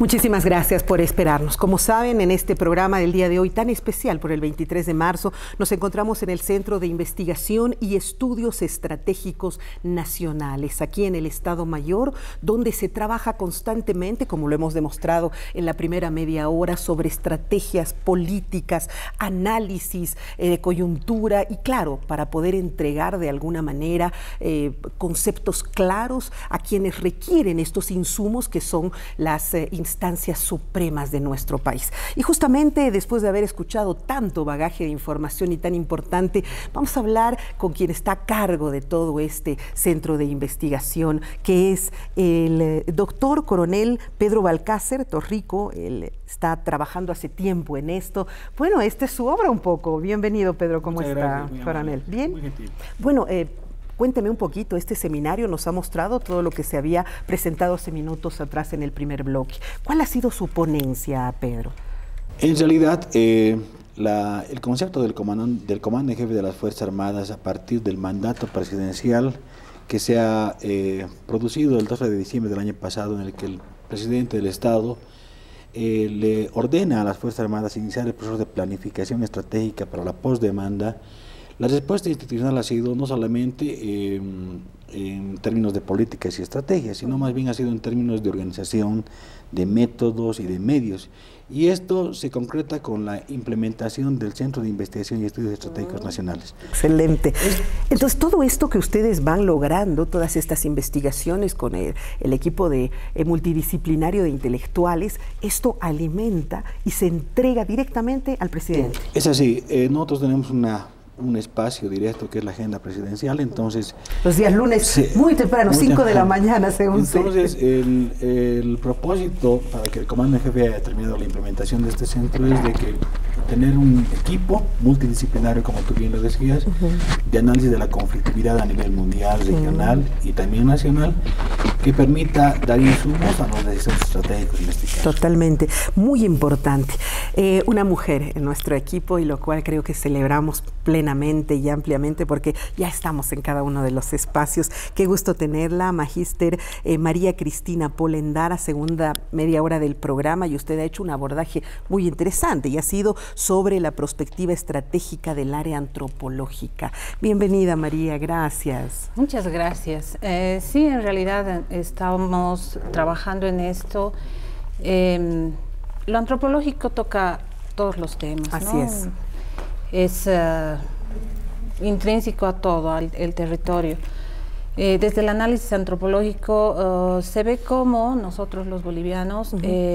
Muchísimas gracias por esperarnos. Como saben, en este programa del día de hoy tan especial por el 23 de marzo, nos encontramos en el Centro de Investigación y Estudios Estratégicos Nacionales, aquí en el Estado Mayor, donde se trabaja constantemente, como lo hemos demostrado en la primera media hora, sobre estrategias políticas, análisis de coyuntura y, claro, para poder entregar de alguna manera conceptos claros a quienes requieren estos insumos que son las instancias supremas de nuestro país. Y justamente después de haber escuchado tanto bagaje de información y tan importante, vamos a hablar con quien está a cargo de todo este centro de investigación, que es el doctor coronel Pedro Balcácer Torrico. Él está trabajando hace tiempo en esto. Bueno, esta es su obra un poco. Bienvenido, Pedro. ¿Cómo está, coronel? ¿Bien? Muy gentil. Bueno, cuénteme un poquito, este seminario nos ha mostrado todo lo que se había presentado hace minutos atrás en el primer bloque. ¿Cuál ha sido su ponencia, Pedro? En realidad, el concepto del comando en jefe de las Fuerzas Armadas a partir del mandato presidencial que se ha producido el 12 de diciembre del año pasado, en el que el presidente del Estado le ordena a las Fuerzas Armadas iniciar el proceso de planificación estratégica para la postdemanda. La respuesta institucional ha sido no solamente en términos de políticas y estrategias, sino más bien ha sido en términos de organización, de métodos y de medios. Y esto se concreta con la implementación del Centro de Investigación y Estudios Estratégicos Nacionales. Excelente. Entonces, todo esto que ustedes van logrando, todas estas investigaciones con el equipo de multidisciplinario de intelectuales, esto alimenta y se entrega directamente al presidente. Es así. Nosotros tenemos un espacio directo que es la agenda presidencial, entonces... Los días lunes, muy temprano, 5 de la mañana, según entonces, el propósito para que el comando en jefe haya terminado la implementación de este centro es de que tener un equipo multidisciplinario, como tú bien lo decías, de análisis de la conflictividad a nivel mundial, regional y también nacional, que permita dar insumos a los decisiones estratégicos en este caso. Totalmente, muy importante. Una mujer en nuestro equipo, y lo cual creo que celebramos plenamente y ampliamente porque ya estamos en cada uno de los espacios. Qué gusto tenerla, Magíster María Cristina Polendara, segunda media hora del programa, y usted ha hecho un abordaje muy interesante y ha sido sobre la perspectiva estratégica del área antropológica. Bienvenida, María, gracias. Muchas gracias. Sí, en realidad estamos trabajando en esto. Lo antropológico toca todos los temas, Así ¿no? es. Es intrínseco a todo el territorio. Desde el análisis antropológico se ve cómo nosotros los bolivianos,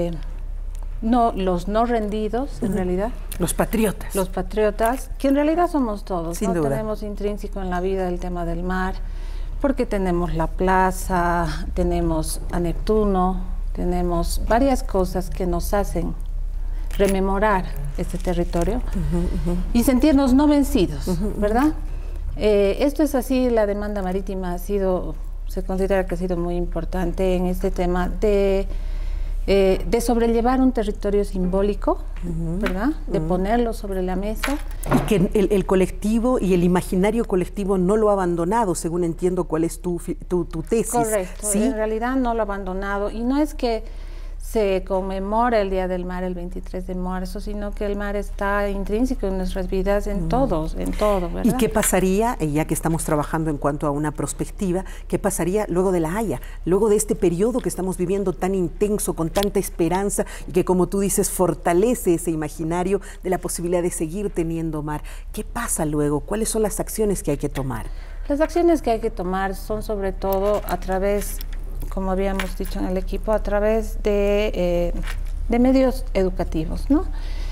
los no rendidos en realidad. Los patriotas. Los patriotas, que en realidad somos todos. Sin duda. Tenemos intrínseco en la vida el tema del mar, porque tenemos la plaza, tenemos a Neptuno, tenemos varias cosas que nos hacen rememorar este territorio y sentirnos no vencidos, ¿verdad? Esto es así, la demanda marítima se considera que ha sido muy importante en este tema de sobrellevar un territorio simbólico, ¿verdad? De ponerlo sobre la mesa. Y que el colectivo y el imaginario colectivo no lo ha abandonado, según entiendo cuál es tu tesis. Correcto, ¿sí? En realidad no lo ha abandonado, y no es que se conmemora el Día del Mar el 23 de marzo, sino que el mar está intrínseco en nuestras vidas, en todo, ¿verdad? ¿Y qué pasaría, ya que estamos trabajando en cuanto a una perspectiva, qué pasaría luego de La Haya, luego de este periodo que estamos viviendo tan intenso, con tanta esperanza, y que, como tú dices, fortalece ese imaginario de la posibilidad de seguir teniendo mar? ¿Qué pasa luego? ¿Cuáles son las acciones que hay que tomar? Las acciones que hay que tomar son sobre todo a través, como habíamos dicho en el equipo, a través de medios educativos, ¿no?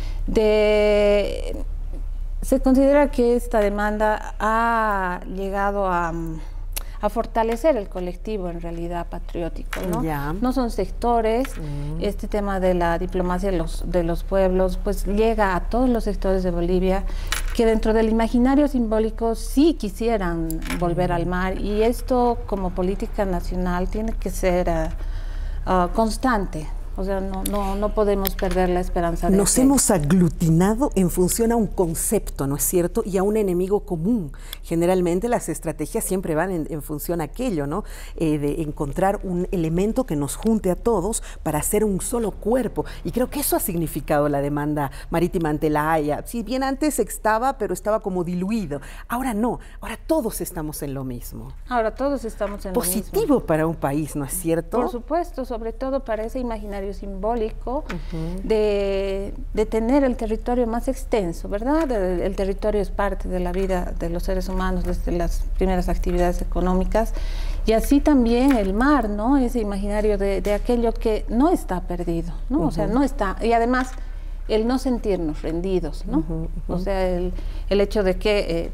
Se considera que esta demanda ha llegado a fortalecer el colectivo en realidad patriótico, ¿no? Ya. No son sectores, este tema de la diplomacia de los pueblos, pues llega a todos los sectores de Bolivia, que dentro del imaginario simbólico sí quisieran volver al mar, y esto como política nacional tiene que ser constante, O sea, no podemos perder la esperanza de Nos hemos aglutinado en función a un concepto, ¿no es cierto? Y a un enemigo común. Generalmente las estrategias siempre van en función a aquello, ¿no? De encontrar un elemento que nos junte a todos para hacer un solo cuerpo. Y creo que eso ha significado la demanda marítima ante la Haya. Si bien antes estaba, pero estaba como diluido. Ahora no, ahora todos estamos en lo mismo. Ahora todos estamos en lo mismo. Positivo para un país, ¿no es cierto? Por supuesto, sobre todo para ese imaginario simbólico de tener el territorio más extenso, ¿verdad? El territorio es parte de la vida de los seres humanos desde las primeras actividades económicas, y así también el mar, ¿no? Ese imaginario de aquello que no está perdido, ¿no? O sea, no está, y además el no sentirnos rendidos, ¿no? O sea, el hecho de que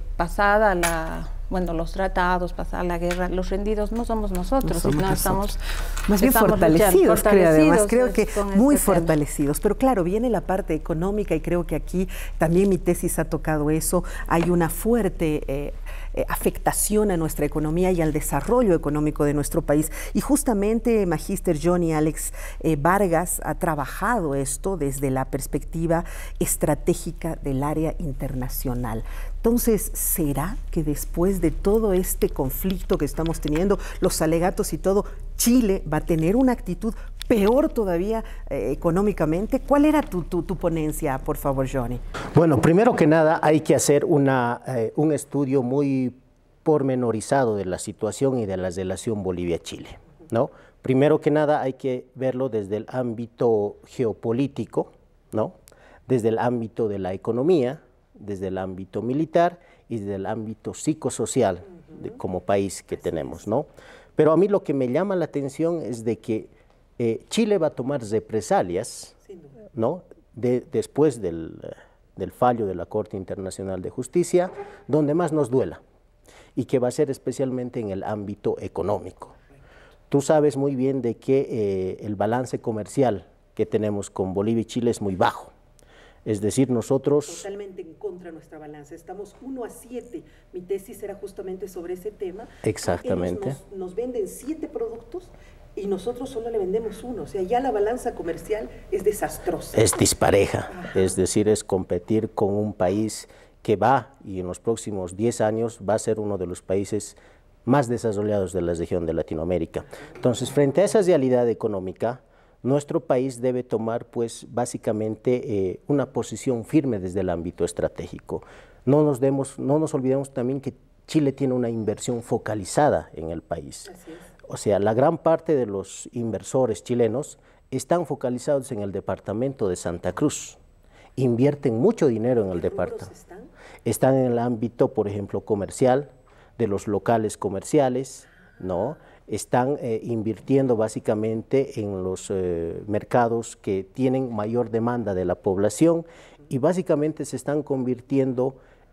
pasada los tratados, pasada la guerra, los rendidos no somos nosotros, sino estamos más bien fortalecidos, creo, además, creo que muy fortalecidos. Pero claro, viene la parte económica y creo que aquí también mi tesis ha tocado eso. Hay una fuerte afectación a nuestra economía y al desarrollo económico de nuestro país. Y justamente Magíster Johnny Alex Vargas ha trabajado esto desde la perspectiva estratégica del área internacional. Entonces, ¿será que después de todo este conflicto que estamos teniendo, los alegatos y todo, Chile va a tener una actitud peor todavía económicamente? ¿Cuál era tu ponencia, por favor, Johnny? Bueno, primero que nada hay que hacer un estudio muy pormenorizado de la situación y de la relación Bolivia-Chile, ¿no? Primero que nada hay que verlo desde el ámbito geopolítico, ¿no? Desde el ámbito de la economía, desde el ámbito militar y desde el ámbito psicosocial como país que tenemos, ¿no? Pero a mí lo que me llama la atención es de que Chile va a tomar represalias, ¿no? Después del fallo de la Corte Internacional de Justicia, donde más nos duela, y que va a ser especialmente en el ámbito económico. Tú sabes muy bien de que el balance comercial que tenemos con Bolivia y Chile es muy bajo. Es decir, nosotros... Totalmente en contra de nuestra balanza. Estamos 1-7. Mi tesis era justamente sobre ese tema. Exactamente. Ellos nos venden 7 productos y nosotros solo le vendemos 1. O sea, ya la balanza comercial es desastrosa. Es dispareja. Ajá. Es decir, es competir con un país que va, y en los próximos 10 años va a ser uno de los países más desarrollados de la región de Latinoamérica. Entonces, frente a esa realidad económica, nuestro país debe tomar, pues, básicamente una posición firme desde el ámbito estratégico. No nos olvidemos también que Chile tiene una inversión focalizada en el país. Así es. O sea, la gran parte de los inversores chilenos están focalizados en el departamento de Santa Cruz. Invierten mucho dinero en el departamento. Están en el ámbito, por ejemplo, comercial, de los locales comerciales, ¿no? Están invirtiendo básicamente en los mercados que tienen mayor demanda de la población, y básicamente se están convirtiendo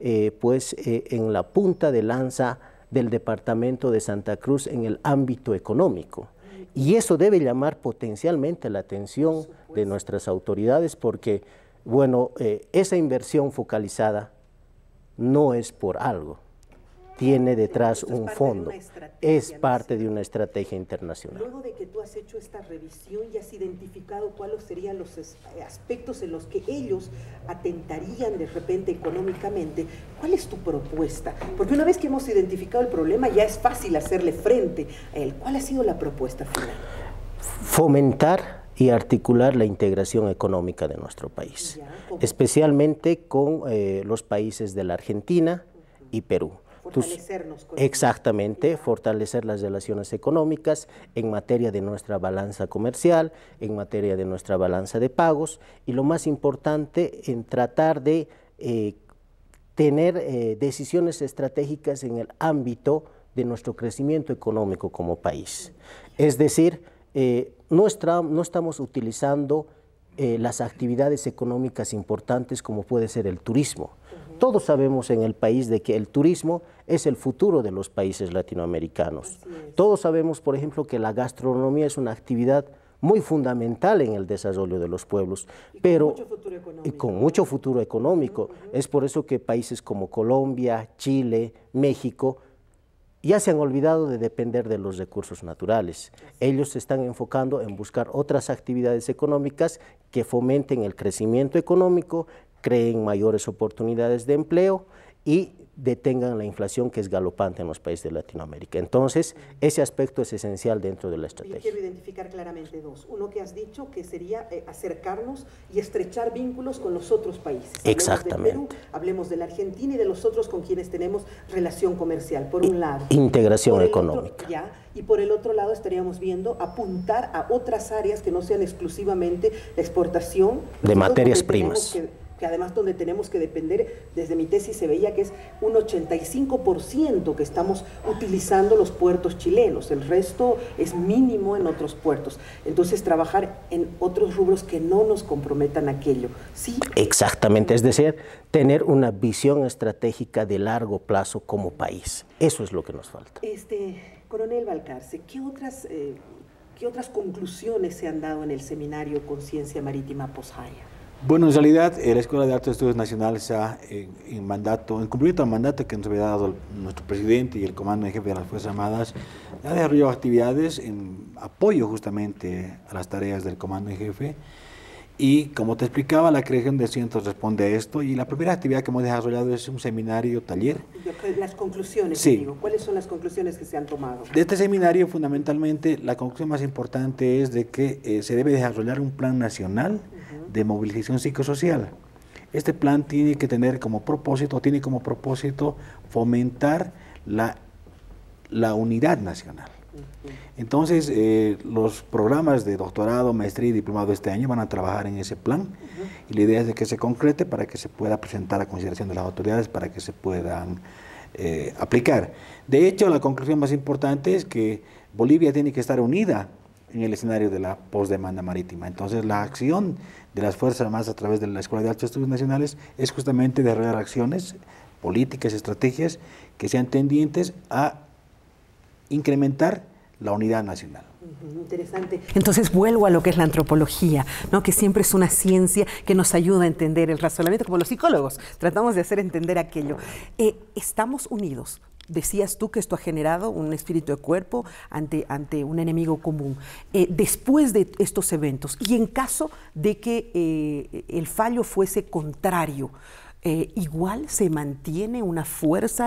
en la punta de lanza del departamento de Santa Cruz en el ámbito económico. Y eso debe llamar potencialmente la atención de nuestras autoridades, porque, bueno, esa inversión focalizada no es por algo. Tiene detrás un fondo, es parte de una estrategia internacional. Luego de que tú has hecho esta revisión y has identificado cuáles serían los aspectos en los que ellos atentarían de repente económicamente, ¿cuál es tu propuesta? Porque una vez que hemos identificado el problema ya es fácil hacerle frente a él. ¿Cuál ha sido la propuesta final? Fomentar y articular la integración económica de nuestro país, especialmente con los países de la Argentina y Perú. Fortalecernos con exactamente, fortalecer las relaciones económicas en materia de nuestra balanza comercial, en materia de nuestra balanza de pagos, y lo más importante, en tratar de tener decisiones estratégicas en el ámbito de nuestro crecimiento económico como país. Es decir, no estamos utilizando las actividades económicas importantes como puede ser el turismo. Todos sabemos en el país de que el turismo es el futuro de los países latinoamericanos. Todos sabemos, por ejemplo, que la gastronomía es una actividad muy fundamental en el desarrollo de los pueblos, con mucho futuro económico. Es por eso que países como Colombia, Chile, México ya se han olvidado de depender de los recursos naturales. Ellos se están enfocando en buscar otras actividades económicas que fomenten el crecimiento económico, creen mayores oportunidades de empleo y detengan la inflación que es galopante en los países de Latinoamérica. Entonces, ese aspecto es esencial dentro de la estrategia. Yo quiero identificar claramente dos. Uno que has dicho que sería acercarnos y estrechar vínculos con los otros países. Exactamente. Hablemos de Perú, hablemos de la Argentina y de los otros con quienes tenemos relación comercial, por un lado. Integración económica. Y por el otro lado estaríamos viendo apuntar a otras áreas que no sean exclusivamente la exportación de materias primas. Que además donde tenemos que depender, desde mi tesis se veía que es un 85% que estamos utilizando los puertos chilenos, el resto es mínimo en otros puertos. Entonces trabajar en otros rubros que no nos comprometan aquello. ¿Sí? Exactamente, es decir, tener una visión estratégica de largo plazo como país. Eso es lo que nos falta. Coronel Valcarce, ¿qué otras conclusiones se han dado en el seminario Conciencia Marítima Poshaya? Bueno, en realidad la Escuela de Altos Estudios Nacionales en cumplimiento al mandato que nos había dado nuestro presidente y el Comando en Jefe de las Fuerzas Armadas, ha desarrollado actividades en apoyo justamente a las tareas del Comando en Jefe. Y como te explicaba, la creación de centros responde a esto, y la primera actividad que hemos desarrollado es un seminario taller. Las conclusiones, sí. Digo, ¿cuáles son las conclusiones que se han tomado? De este seminario, fundamentalmente, la conclusión más importante es de que se debe desarrollar un plan nacional de movilización psicosocial. Este plan tiene como propósito fomentar la unidad nacional. Entonces, los programas de doctorado, maestría y diplomado este año van a trabajar en ese plan, y la idea es de que se concrete para que se pueda presentar a consideración de las autoridades para que se puedan aplicar. De hecho, la conclusión más importante es que Bolivia tiene que estar unida en el escenario de la postdemanda marítima. Entonces, la acción de las Fuerzas Armadas a través de la Escuela de Altos Estudios Nacionales es justamente desarrollar acciones políticas, estrategias que sean tendientes a incrementar la unidad nacional. Interesante. Entonces vuelvo a lo que es la antropología, ¿no? Que siempre es una ciencia que nos ayuda a entender el razonamiento, como los psicólogos, tratamos de hacer entender aquello. Estamos unidos. Decías tú que esto ha generado un espíritu de cuerpo ante un enemigo común. Después de estos eventos, y en caso de que el fallo fuese contrario, igual se mantiene una fuerza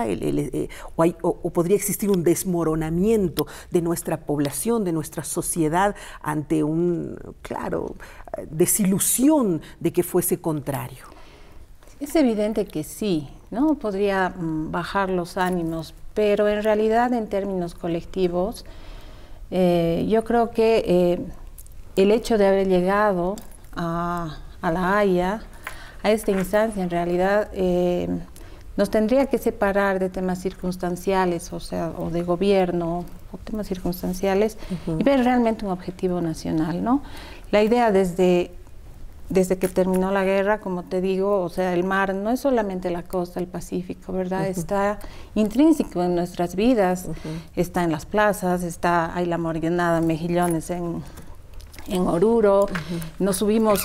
o podría existir un desmoronamiento de nuestra población, de nuestra sociedad ante desilusión de que fuese contrario. Es evidente que sí, ¿no? Podría bajar los ánimos, pero en realidad en términos colectivos, yo creo que el hecho de haber llegado a La Haya, a esta instancia, en realidad nos tendría que separar de temas circunstanciales, o de gobierno, o temas circunstanciales, y ver realmente un objetivo nacional, ¿no? La idea desde que terminó la guerra, como te digo, el mar no es solamente la costa, el Pacífico, ¿verdad? Está intrínseco en nuestras vidas, está en las plazas, hay la morenada Mejillones en Oruro, nos subimos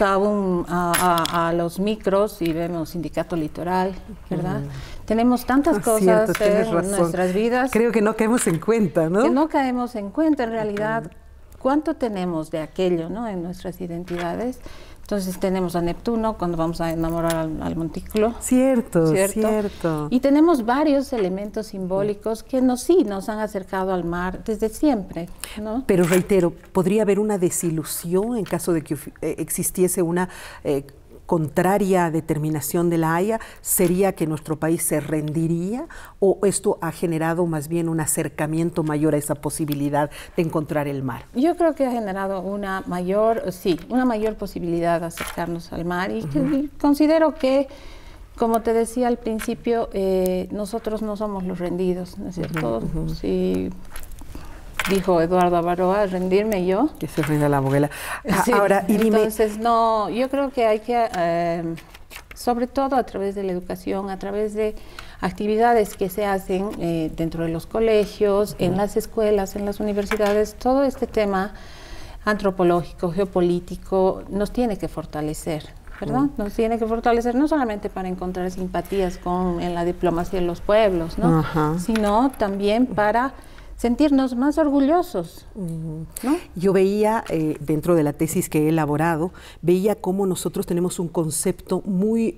a los micros y vemos Sindicato Litoral, ¿verdad? Tenemos tantas cosas en nuestras vidas. Creo que no caemos en cuenta, ¿no? Que no caemos en cuenta, en realidad, cuánto tenemos de aquello, ¿no? En nuestras identidades. Entonces tenemos a Neptuno cuando vamos a enamorar al montículo. Cierto. Y tenemos varios elementos simbólicos que nos han acercado al mar desde siempre, ¿no? Pero reitero, ¿podría haber una desilusión en caso de que existiese una contraria determinación de La Haya? ¿Sería que nuestro país se rendiría, o esto ha generado más bien un acercamiento mayor a esa posibilidad de encontrar el mar? Yo creo que ha generado una mayor posibilidad de acercarnos al mar, y considero que, como te decía al principio, nosotros no somos los rendidos, ¿no es cierto? Sí. Dijo Eduardo Avaroa, rendirme yo. Que se rinda la abuela. Sí, ahora, entonces, no, yo creo que hay que, sobre todo a través de la educación, a través de actividades que se hacen dentro de los colegios, en las escuelas, en las universidades, todo este tema antropológico, geopolítico, nos tiene que fortalecer, ¿verdad? Nos tiene que fortalecer no solamente para encontrar simpatías en la diplomacia de los pueblos, ¿no? Sino también para sentirnos más orgullosos, ¿no? Yo veía, dentro de la tesis que he elaborado, veía cómo nosotros tenemos un concepto muy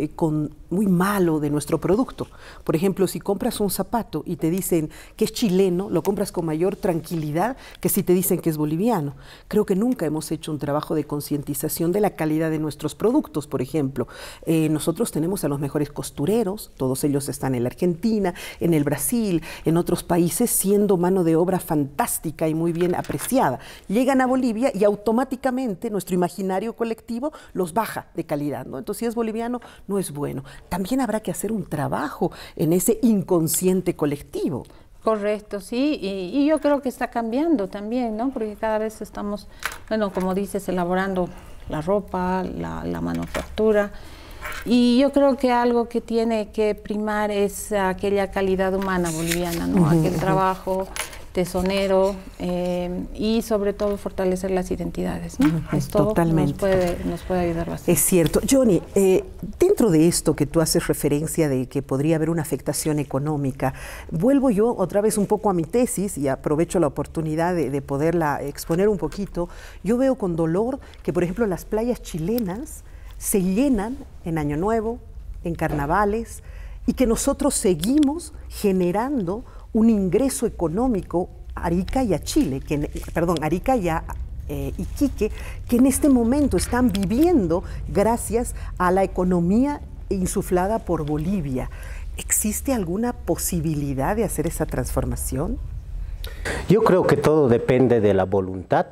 malo de nuestro producto. Por ejemplo, si compras un zapato y te dicen que es chileno, lo compras con mayor tranquilidad que si te dicen que es boliviano. Creo que nunca hemos hecho un trabajo de concientización de la calidad de nuestros productos, por ejemplo. Nosotros tenemos a los mejores costureros, todos ellos están en la Argentina, en el Brasil, en otros países, siendo mano de obra fantástica y muy bien apreciada. Llegan a Bolivia y automáticamente nuestro imaginario colectivo los baja de calidad, ¿no? Entonces, si es boliviano, no es bueno. También habrá que hacer un trabajo en ese inconsciente colectivo. Correcto, sí, y yo creo que está cambiando también, ¿no? Porque cada vez estamos, bueno, como dices, elaborando la ropa, la manufactura, y yo creo que algo que tiene que primar es aquella calidad humana boliviana, ¿no? Aquel trabajo tesonero y sobre todo fortalecer las identidades, ¿no? Esto totalmente nos puede ayudar bastante. Es cierto. Johnny, dentro de esto que tú haces referencia de que podría haber una afectación económica, vuelvo yo otra vez un poco a mi tesis y aprovecho la oportunidad de poderla exponer un poquito. Yo veo con dolor que, por ejemplo, las playas chilenas se llenan en Año Nuevo, en carnavales, y que nosotros seguimos generando un ingreso económico a Arica y a Chile, Arica y a Iquique, que en este momento están viviendo gracias a la economía insuflada por Bolivia. ¿Existe alguna posibilidad de hacer esa transformación? Yo creo que todo depende de la voluntad,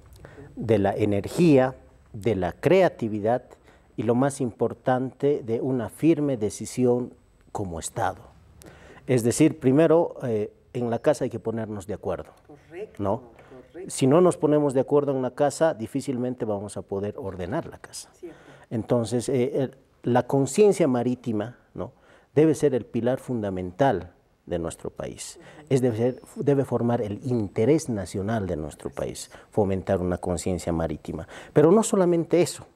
de la energía, de la creatividad y, lo más importante, de una firme decisión como Estado. Es decir, primero, en la casa hay que ponernos de acuerdo, ¿no? Si no nos ponemos de acuerdo en la casa, difícilmente vamos a poder ordenar la casa. Entonces, la conciencia marítima, ¿no?, debe ser el pilar fundamental de nuestro país. Debe formar el interés nacional de nuestro país, fomentar una conciencia marítima. Pero no solamente eso.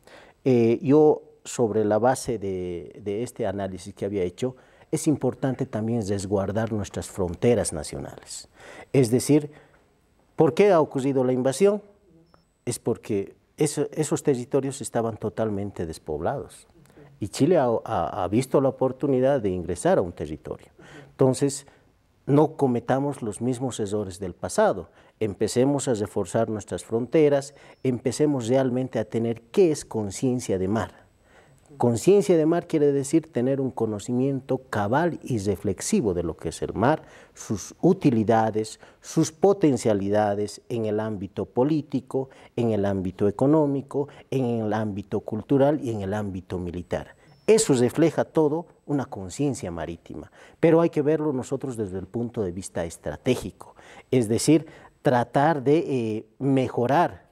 Yo, sobre la base de este análisis que había hecho, es importante también resguardar nuestras fronteras nacionales. Es decir, ¿por qué ha ocurrido la invasión? Es porque esos territorios estaban totalmente despoblados y Chile ha visto la oportunidad de ingresar a un territorio. Entonces, no cometamos los mismos errores del pasado. Empecemos a reforzar nuestras fronteras, empecemos realmente a tener qué es conciencia de mar. Conciencia de mar quiere decir tener un conocimiento cabal y reflexivo de lo que es el mar, sus utilidades, sus potencialidades en el ámbito político, en el ámbito económico, en el ámbito cultural y en el ámbito militar. Eso refleja todo una conciencia marítima, pero hay que verlo nosotros desde el punto de vista estratégico, es decir, tratar de mejorar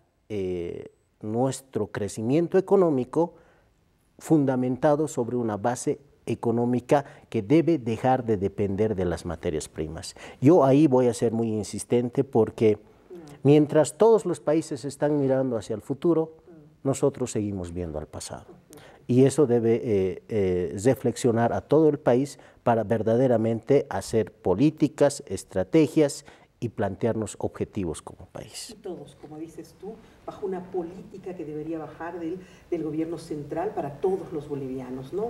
nuestro crecimiento económico fundamentado sobre una base económica que debe dejar de depender de las materias primas. Yo ahí voy a ser muy insistente porque mientras todos los países están mirando hacia el futuro, nosotros seguimos viendo al pasado. Y eso debe reflexionar a todo el país para verdaderamente hacer políticas, estrategias y plantearnos objetivos como país. Y todos, como dices tú, bajo una política que debería bajar del gobierno central para todos los bolivianos, ¿no?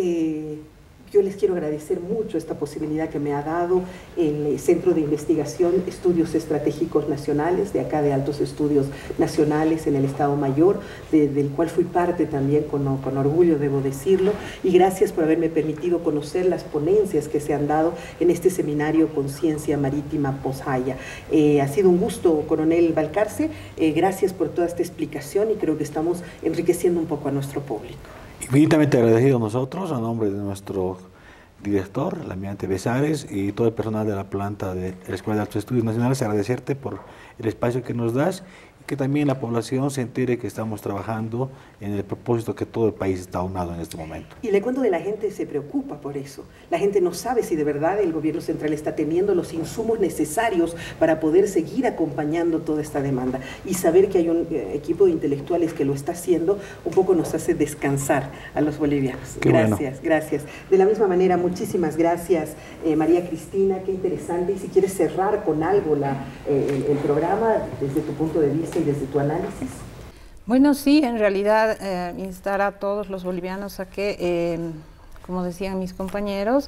Yo les quiero agradecer mucho esta posibilidad que me ha dado el Centro de Investigación Estudios Estratégicos Nacionales, de acá de Altos Estudios Nacionales en el Estado Mayor, del cual fui parte también con orgullo, debo decirlo, y gracias por haberme permitido conocer las ponencias que se han dado en este seminario Conciencia Marítima Poshaya. Ha sido un gusto, Coronel Valcarce, gracias por toda esta explicación y creo que estamos enriqueciendo un poco a nuestro público. Infinitamente agradecido nosotros, a nombre de nuestro director, el almirante Besares, y todo el personal de la planta de la Escuela de Altos Estudios Nacionales, agradecerte por el espacio que nos das que también la población se entere que estamos trabajando en el propósito que todo el país está aunado en este momento. Y le cuento de la gente se preocupa por eso. La gente no sabe si de verdad el gobierno central está teniendo los insumos necesarios para poder seguir acompañando toda esta demanda. Y saber que hay un equipo de intelectuales que lo está haciendo, un poco nos hace descansar a los bolivianos. Qué gracias, bueno. Gracias. De la misma manera, muchísimas gracias, María Cristina, qué interesante. Y si quieres cerrar con algo el programa desde tu punto de vista y desde tu análisis. Bueno, sí, en realidad instar a todos los bolivianos a que, como decían mis compañeros,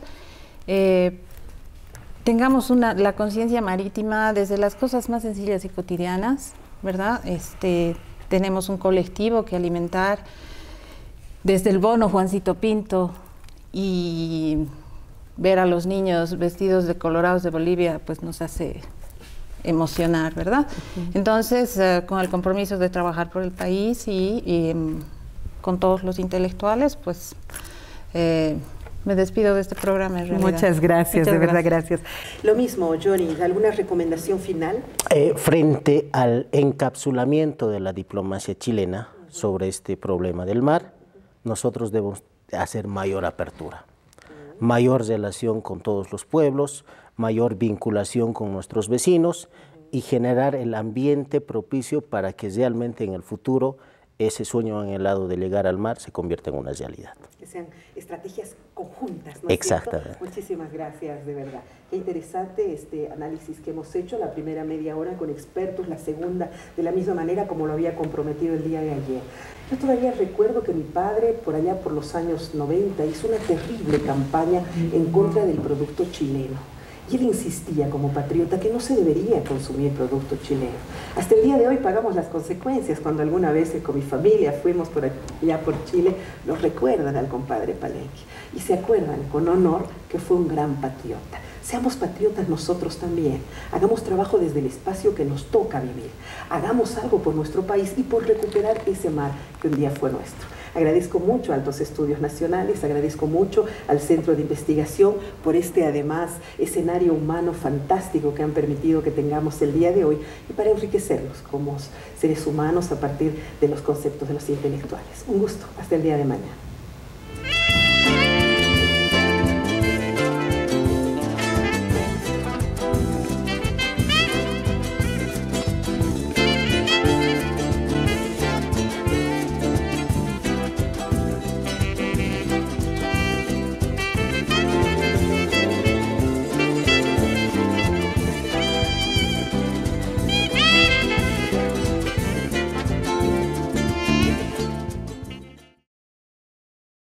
tengamos la conciencia marítima desde las cosas más sencillas y cotidianas, ¿verdad? Tenemos un colectivo que alimentar, desde el bono Juancito Pinto, y ver a los niños vestidos de colorados de Bolivia, pues nos hace emocionar, ¿verdad? Entonces, con el compromiso de trabajar por el país y con todos los intelectuales, pues me despido de este programa en realidad. Muchas gracias, de verdad, gracias. Lo mismo, Johnny, ¿alguna recomendación final? Frente al encapsulamiento de la diplomacia chilena sobre este problema del mar, nosotros debemos hacer mayor apertura, mayor relación con todos los pueblos, mayor vinculación con nuestros vecinos y generar el ambiente propicio para que realmente en el futuro ese sueño anhelado de llegar al mar se convierta en una realidad. Que sean estrategias conjuntas, ¿no? Exactamente. Muchísimas gracias, de verdad. Qué interesante este análisis que hemos hecho, la primera media hora con expertos, la segunda de la misma manera como lo había comprometido el día de ayer. Yo todavía recuerdo que mi padre, por allá por los años 90, hizo una terrible campaña en contra del producto chileno. Y él insistía como patriota que no se debería consumir producto chileno. Hasta el día de hoy pagamos las consecuencias. Cuando alguna vez con mi familia fuimos por allá por Chile, nos recuerdan al compadre Palenque y se acuerdan con honor que fue un gran patriota. Seamos patriotas nosotros también. Hagamos trabajo desde el espacio que nos toca vivir. Hagamos algo por nuestro país y por recuperar ese mar que un día fue nuestro. Agradezco mucho a Altos Estudios Nacionales, agradezco mucho al Centro de Investigación por este, además, escenario humano fantástico que han permitido que tengamos el día de hoy y para enriquecernos como seres humanos a partir de los conceptos de los intelectuales. Un gusto. Hasta el día de mañana.